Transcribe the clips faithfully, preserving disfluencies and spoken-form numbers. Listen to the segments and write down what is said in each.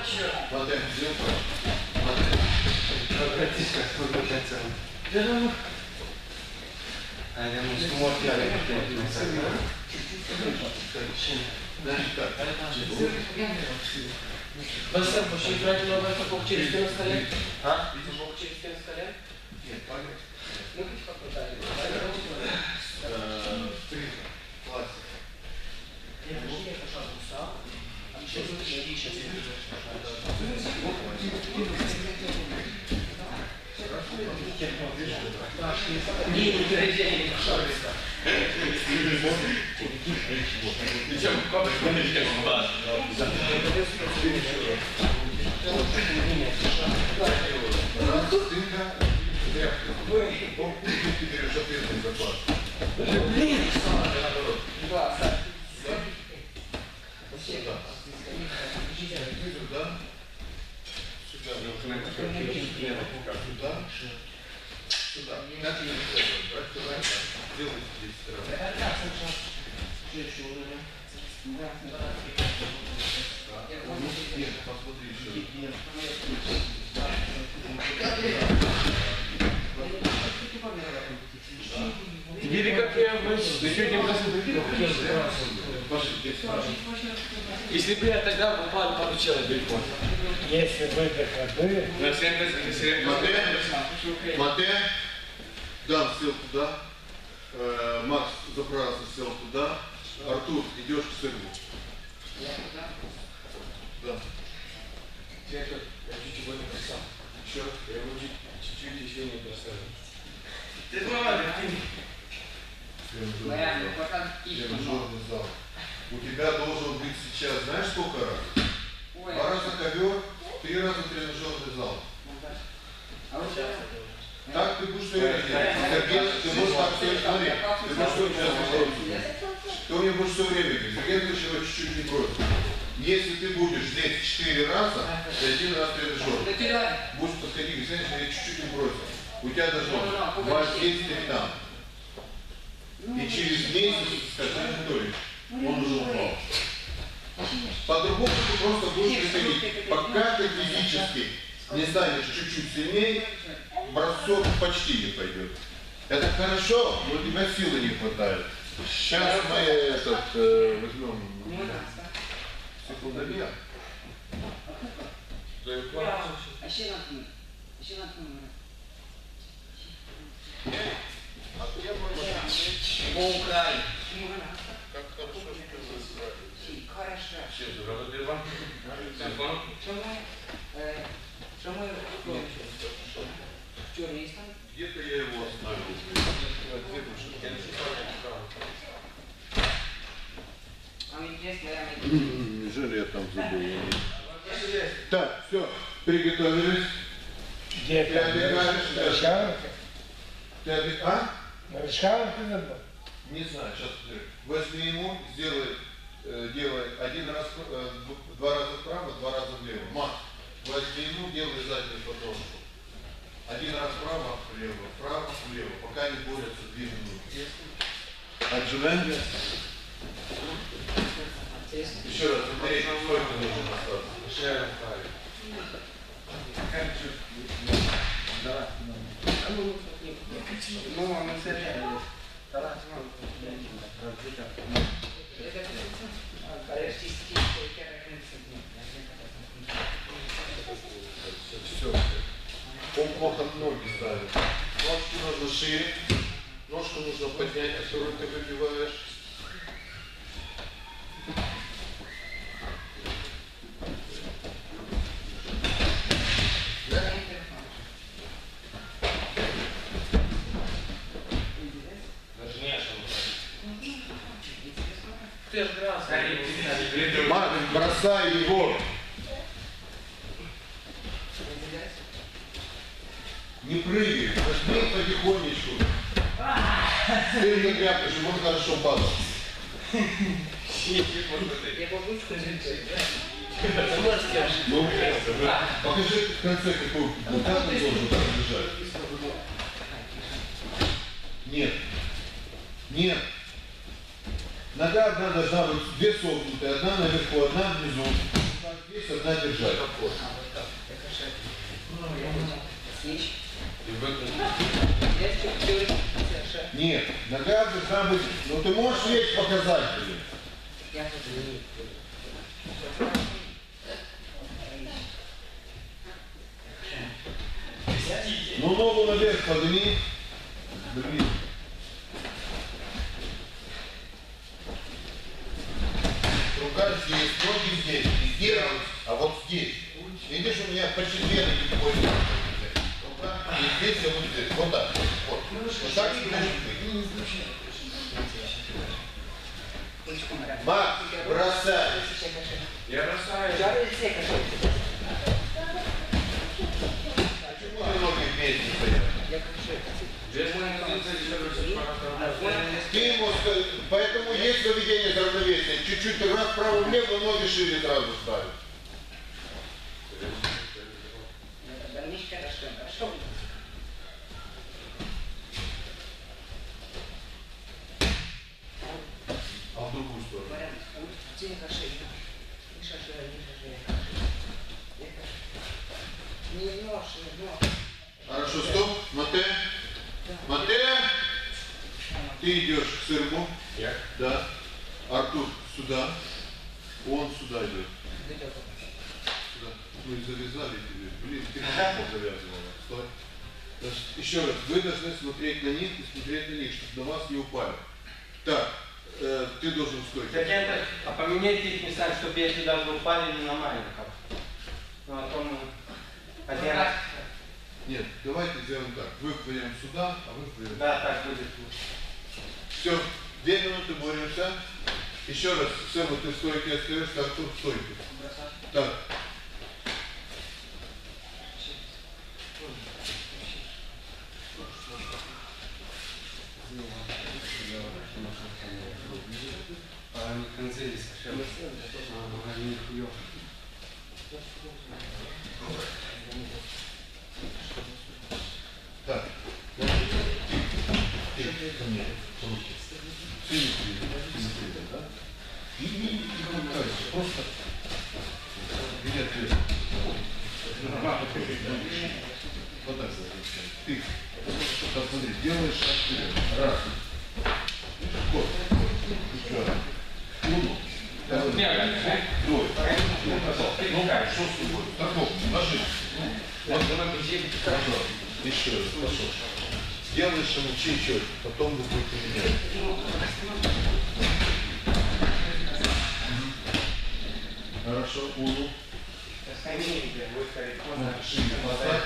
Модем взял. Модем. Братишка, сколько хотел. А я не смог я Быстро, пошли играть в новое футбол через стену на столе. А? Футбол через стену на столе? Нет, память. Ну, хоть попытали. Три. Классик. Я даже не пошел, устал. А сейчас я сейчас не, не переделай, пожалуйста. Идем, папа, не идем, бас. Блин, да, Сюда. Как не брать, делайте здесь сразу. Нет, посмотри еще. Видели, как я сегодня если бы я тогда попал, получил далеко. Если бы доходы... Матэ, Дан сел туда, Макс заправился, сел туда, Артур, идешь к сыну. Да. Я чуть-чуть его не бросал. Еще? Я его чуть-чуть еще не бросал. Ты смотри, Тренажерный зал. У тебя должен быть сейчас, знаешь, сколько раз? Два раза ковер, три раза тренажерный зал. Так ты будешь все время делать. Сергей, ты будешь так все смотри. Ты будешь все время делать. Ты у меня будешь все время делать. Сергей его чуть-чуть не бросит. Если ты будешь здесь четыре раза, ты один раз тренажер. Будешь подходить, и знаешь, я чуть-чуть не бросил. У тебя должно воздействие там. И через месяц скажи, Анатолий, он уже упал. По-другому ты просто будешь приходить. Пока ты физически не станешь чуть-чуть сильнее, бросок почти не пойдет. Это хорошо, но у тебя силы не хватает. Сейчас мы этот э, возьмем секундомер. Украй. Как хорошо, что ты засрали. Хорошо. Все, здорово, телефон. Телефон. Что мы вчера есть там? Где-то я его оставил. А интересно, я Неужели я там забыл? Так, все, приготовились. Где Ты отдыхаешь? Решала? Ты отдыхаешь? А? Решала ты забыл? Не знаю, сейчас возьми ему, сделай, э, делай один раз, э, два раза вправо, два раза влево. Макс, возьми ему, делай заднюю подножку. Один раз вправо, влево, вправо, влево, пока не борются две минуты. Отжимаем? Еще раз, смотри, сколько нужно остаться. Ну, он на Все. Он плохо ноги ставит. Ножки нужно шире. Ножку нужно поднять, которую ты выбиваешь. Макс, бросай его. Не прыгай, возьми потихонечку. Ты не тряпаешь, ему хорошо падал. Я бабушку Ну, покажи в конце какой, вот как он должен так бежать. Нет. Нет. Нога одна должна быть две согнутые, одна наверху, одна внизу. Здесь одна держать. Нет, нога должна быть... Ну ты можешь свечь показать, блин? Ну ногу наверх подними. Блин. Рука здесь, ноги здесь, везде, а вот здесь. Видишь, у меня почти две ноги такой. Рука и здесь, а вот здесь. Вот так. Вот, вот так и должен быть. Макс, бросай. Я бросаю. Почему ты ноги вместе стоят? Ты ему скажи, поэтому есть поведение за равновесие. Чуть-чуть раз вправо-влево, ноги шире сразу ставят. А в другую сторону? Хорошо, стоп. Мате. Мате. Ты идешь к сырму. Я? Да. Артур сюда. Он сюда идет. Сюда. Мы завязали тебе. Блин, ты хорошо завязывала. Стой. Значит, еще раз. Вы должны смотреть на них и смотреть на них, чтобы на вас не упали. Так. Э, ты должен стойка. Студенты, а поменяйте их местами, чтобы если даже упали не на маленьком. Ну а то мы один раз. Нет, давайте сделаем так. Вы вдвоем сюда, а вы вдвоем. Да, так будет лучше. Все, две минуты боремся. Еще раз, Сэм, ты в стойке остаешься, Артур в стойке. Так. Они концелись, они хуёв. Так. Ты ко мне руки. Сильно, да? И не помогайся, просто билет вверх. Вот так. Ты, посмотри, делаешь шаг вперед. Раз. Вот. Еще раз. Уну. Двое. Ну, что с тобой? Таков, ложись. Вот, пожалуйста. Еще раз, пошел. Сделаешь ему чуть-чуть, потом вы будете менять. Хорошо, уну. Шире поставь.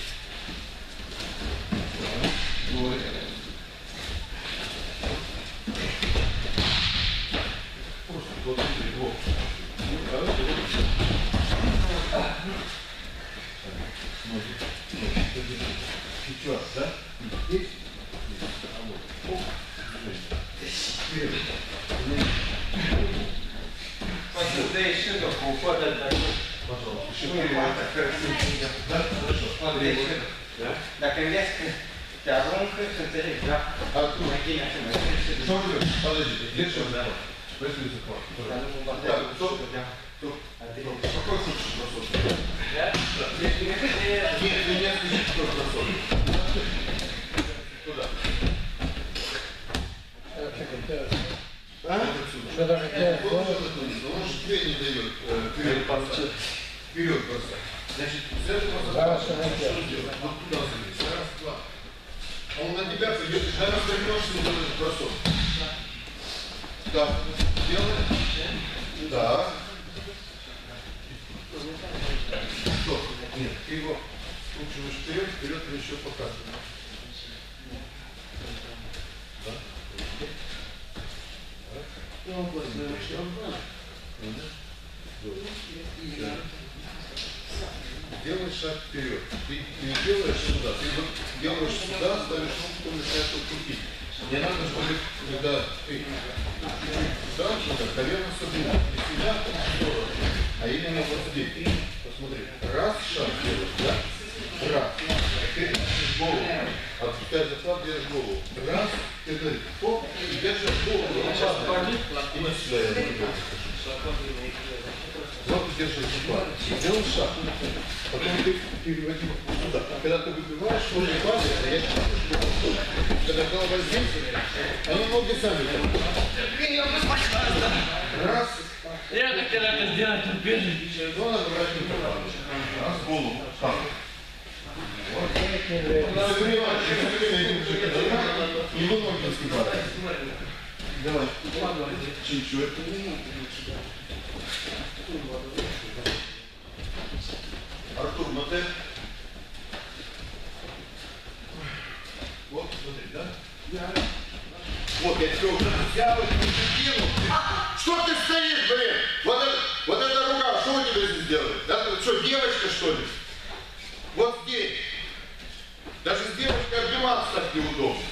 Двое. Просто вот смотри, вот. Короче, вот. Сейчас, да? Здесь? А вот. Вперед. Посмотри, шидок, уходят дальше. Пожалуйста, еще вперед. Да? Хорошо. Смотри, шидок. Да? Так, и резко. Тяжелка, смотри, да. Артур, что вы делаете? Подожди, держи. Да. Возьми захват. Так, стоп. Стоп. Какой хочешь бросок? Да? Нет, ты не отключишь какой бросок. Туда. А? Что даже делать? Он же тебе не дает. Вперед бросать. Вперед бросать. Значит, с этого Раз, что делать? Вот туда залезть. Раз, два. А он на тебя придет, и раз вернешься, и делаешь бросок. Да. Делаешь? Да. Стоп. Нет, ты его скручиваешь вперед, вперед ты еще показываешь. Да? Делаешь шаг вперед. Ты не делаешь сюда, ты вот делаешь сюда, ставишь руку, потом начинаешь его крутить. Не надо, чтобы когда ты чуть-чуть сюда, сюда, колено согнуло. Не сюда, а в сторону. А именно вот здесь. Посмотри. Раз шаг делаешь, да? Раз. Ты начнешь голову. Отпускай захват, держишь голову. Раз, это, оп, и держишь голову. Иди сюда, я буду. Вот ты держишь захват. Делай шаг. Потом ты переводи сюда. Когда ты выпиваешь, что не падает, а я чувствую, когда голова здесь, они ноги сами. Раз. Я хотел это сделать убежище. Ну, надо брать не падает. Раз, голову. Так. Вот. И вы ноги раскипают. Давай. Чуть-чуть. Артур, модель. Вот, смотри, да? Вот, я тебе уже взял и кинул. Что ты стоишь, блин? Вот, это, вот эта рука, что у тебя здесь делает? Да? Ты что, девочка, что ли? Вот здесь. Даже с девочкой обниматься так неудобно.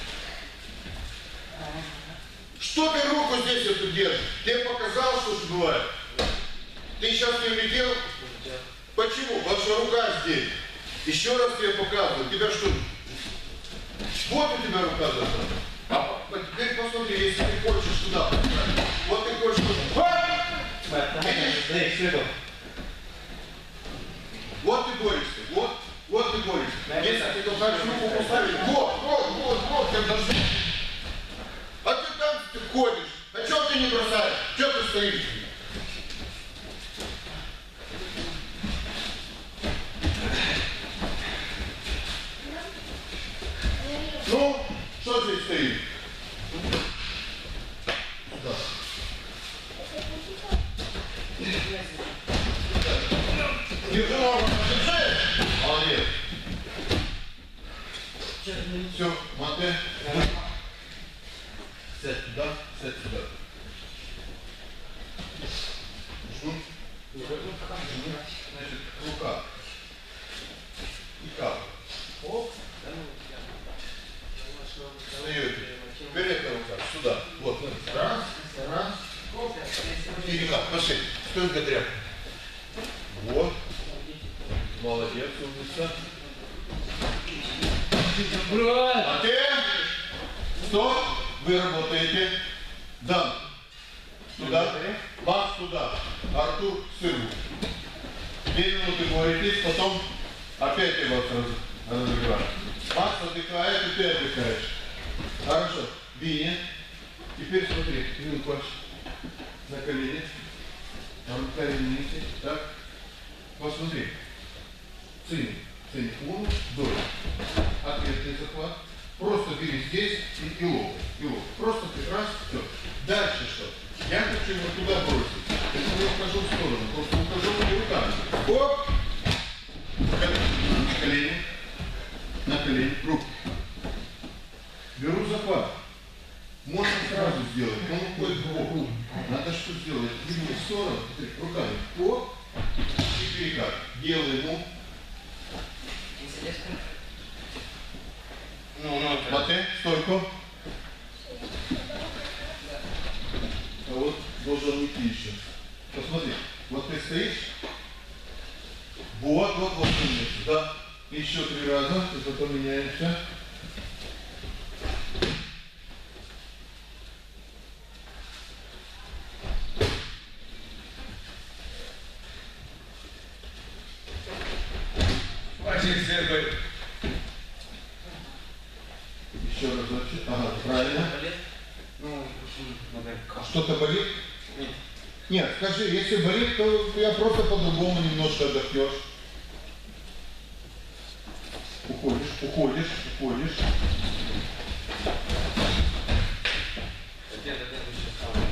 Что ты руку здесь эту держишь? Тебе показал, что же бывает? Ты сейчас не улетел? Почему? Потому что рука здесь. Еще раз тебе показываю. Тебя что? Вот у тебя рука должна. А теперь посмотри, если ты хочешь туда. Вот ты хочешь туда. Видишь? Вот ты борешься. Вот, вот ты борешься. Если ты должна руку поставить. Вот, вот, вот, вот, как должны. А ты там ты ходишь. А чего ты не бросаешь? Чего ты стоишь? Ну, что здесь стоит? Да. Держи ногу, держи! Молодец. Все, мате. Сядь туда, сядь сюда. Жму. Значит, рука. И кап. Оп. Встаете. Теперь эта рука сюда. Вот. Раз, раз. И как? Пошли. Стойка тряпка. Вот. Молодец, умница. А ты? Стоп. Вы работаете. Дан. Туда. Макс туда. Артур к сыру. Две минуты боретесь, потом опять его разогреваешь. Макс отдыхает, и ты отдыхаешь. Хорошо. Биня. Теперь смотри. Вилку хочешь. На колени. На колени. Так. Посмотри. Цени. Цени. Ум. Вдоль. Ответный захват. Просто бери здесь и, и лоб. И лоб. Просто ты раз. Все. Дальше что? Я хочу его туда бросить. Я не ухожу в сторону. Просто ухожу руками. Оп. На колени. На колени. Руки. Беру захват. Можно сразу сделать, но он уходит в бок. Надо что сделать? Двигай в сторону, руками. Оп. И перекат. Делай ему. Ну, ну, Мате, стойку. А вот должен уйти еще. Посмотри. Вот ты стоишь. Вот, вот, вот. Да. Еще три раза. И потом меняемся. Еще разочек. Ага, правильно. ну, Что-то болит? Нет. Нет, скажи, если болит, то я просто по-другому немножко отдохнешь. Уходишь, уходишь, уходишь. Где-то это еще самое.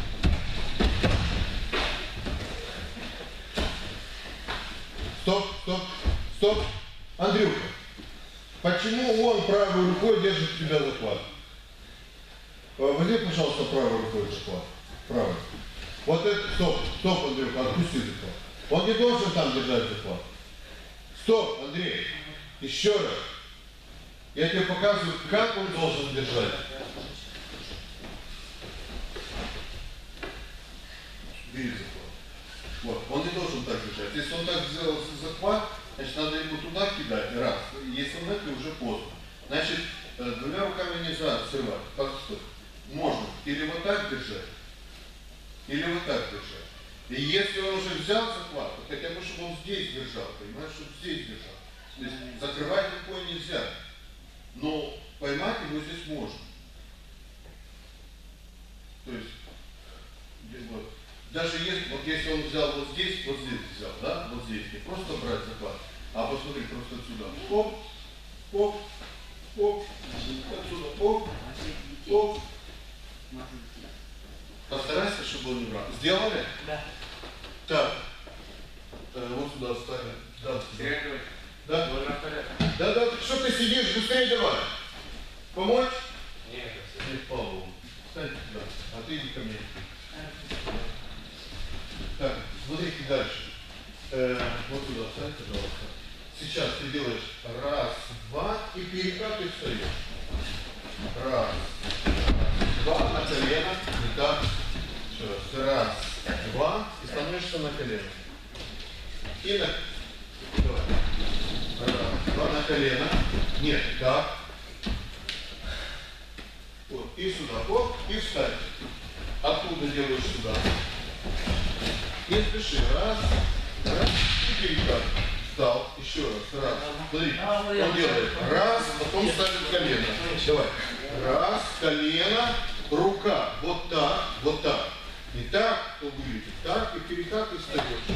Стоп, стоп, стоп. Андрюха, почему он правой рукой держит тебя захват? Возьми, пожалуйста, правой рукой захват. Правой. Вот это, стоп, стоп, Андрюха, отпусти захват. Он не должен там держать захват. Стоп, Андрей, еще раз. Я тебе показываю, как он должен держать. Бери захват. Вот, он не должен так держать. Если он так сделал захват, значит, надо ему туда кидать, раз. Если он это, уже поздно. Значит, двумя руками нельзя срывать. Постой. Можно или вот так держать, или вот так держать. И если он уже взял захват, то хотя бы, чтобы он здесь держал, понимаешь, чтобы здесь держал. То есть закрывать рукой нельзя, но поймать его здесь можно. То есть, вот, даже если, вот если он взял вот здесь, вот здесь взял, да, вот здесь, не просто брать захват, а посмотри просто отсюда. Оп, оп, оп, отсюда, оп, оп. Постарайся, чтобы он не брал. Сделали? Да. Так. Э, вот сюда вставим. Да, сюда. Да? Да, да, что ты сидишь? Быстрее давай. Помочь? Нет, Нет, Павлову. Встань сюда. А ты иди ко мне. Так, смотрите дальше. Э, вот сюда встань, пожалуйста. Сейчас ты делаешь раз, два и перекат и встаешь. Раз, два на колено. И так. Еще раз. Раз, два и становишься на колено. И на... Давай. Раз, два на колено. Нет, так. Вот, и сюда, оп, и встать. Оттуда делаешь сюда. Не спеши. Раз, раз, и перекат. Встал, еще раз, раз. Смотри, он делает раз, потом ставит колено. Давай. Раз, колено, рука. Вот так, вот так. Не так, то вылетит. Так, и перекат, и встаешь.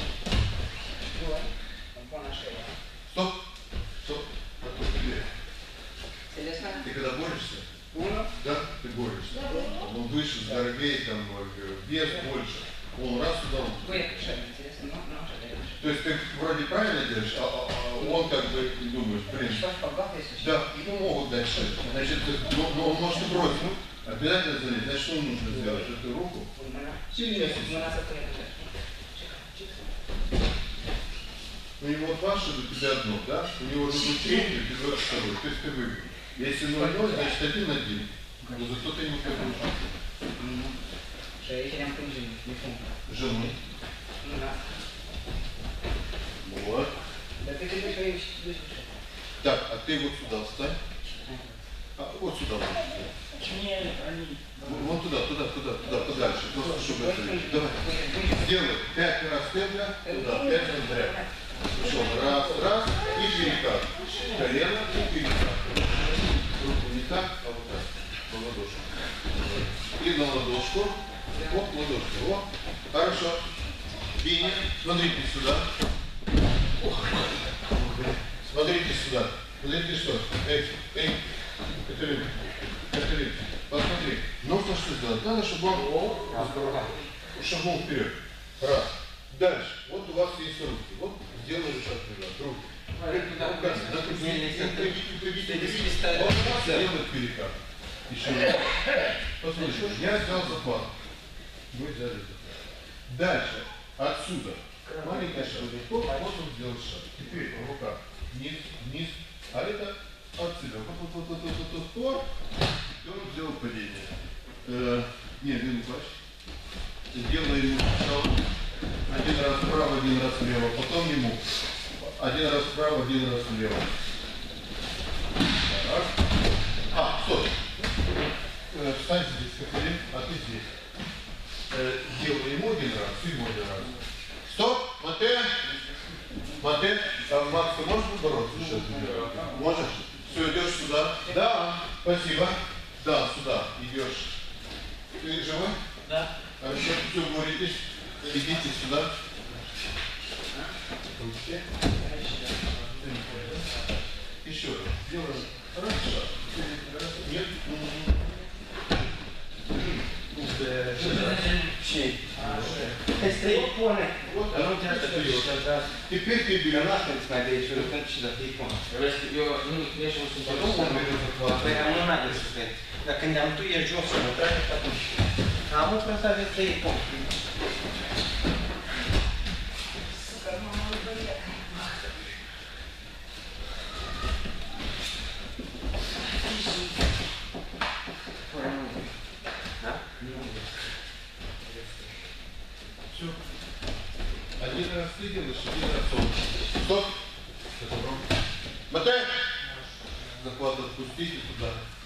Стоп. Стоп. А то ты, ты когда борешься? Да, ты борешься. Он выше, здоровее, там, вес больше. Он раз сюда. Он... То есть ты вроде правильно делаешь, а, а, а он как бы думаешь, блин. Да, ему могут дать шесть. Значит, но, но он может и бросить. Обязательно залезть. Значит, что нужно сделать? Эту руку сильнее. У него два шага, у тебя одно, да? У него же будет третий, у тебя второй. То есть ты выиграл. Если ноль ноль, значит один один. Но зато ты не победишь. Жену. Вот. Так, а ты вот сюда встань. А, вот сюда. Вот, вот туда, туда, туда, туда, подальше. Просто чтобы это... Давай. Сделай пять раз темпа, туда, пять раз дряд. Пошел. Раз, раз, и перекат. Колено и перекат. Руку не так, а вот так. На ладошку. И на ладошку. Вот ладошку. Вот. Хорошо. Биня, смотрите сюда. Смотрите сюда. Смотрите что. Эй, эй. Катерина. Катерина. Посмотри. Нужно что сделать? Надо, чтобы он шагнул вперед. Раз. Дальше. Вот у вас есть руки. Вот сделали шаг назад. Руки. Вот у вас делает перекат. Еще раз. Посмотрите. Я взял захват. Вы взяли захват. Дальше. Отсюда. Маленький шаг. Вот он сделал шаг. Теперь рука. Вниз, вниз. А это отсюда. Вот, вот, вот, вот, вот, вот, вот. И он сделал падение. Э, не, не плачь. Сделай ему сначала один раз вправо, один раз влево. Потом ему один раз вправо, один раз влево. Так. А, стой. Э, встань здесь, Катерин, а ты здесь. Э, делай ему один раз, и ему один раз. Стоп, Мате. Мате, а, Макс, ты можешь побороться сейчас? Можешь? Все, идешь сюда. Да, спасибо. Да, сюда идешь. Ты живой? Да. Хорошо, все, боритесь. Идите сюда. Еще раз. Делаем. Хорошо. Нет. Teper que ele lá Mai de aici, când și de icon. Eu nu ești un потом он берет захват. Păi am un alt de Dar când am tu e jos, mă trage atunci. Am o prăsa de trei icon. Da? Все. Один раз ты делаешь, один раз он. Стоп. Мотай. захват отпустите туда,